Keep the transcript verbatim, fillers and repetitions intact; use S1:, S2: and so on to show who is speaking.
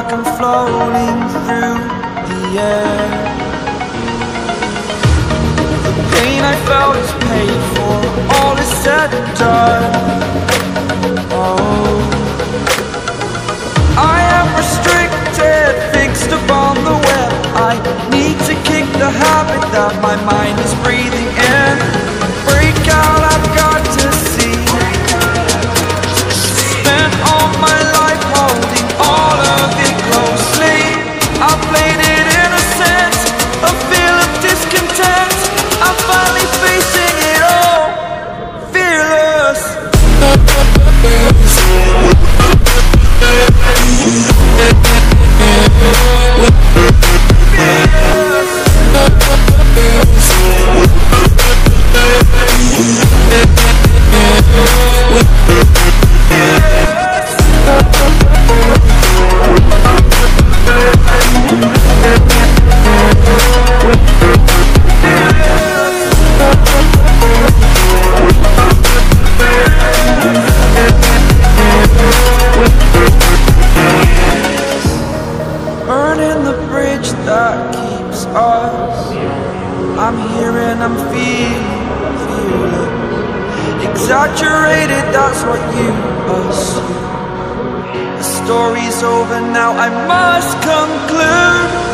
S1: like I'm floating through the air. The pain I felt is paid for, all is said and done. Oh, I am restricted, fixed upon the web. I need to kick the habit that my mind is breathing in. Break out, I've got to see. Spent all my life holding all of it closely. I played it innocent, a feel of discontent. I'm finally facing it all, fearless. Burning the bridge that keeps us. I'm here and I'm feeling, feeling exaggerated, that's what you assume. The story's over now, I must conclude.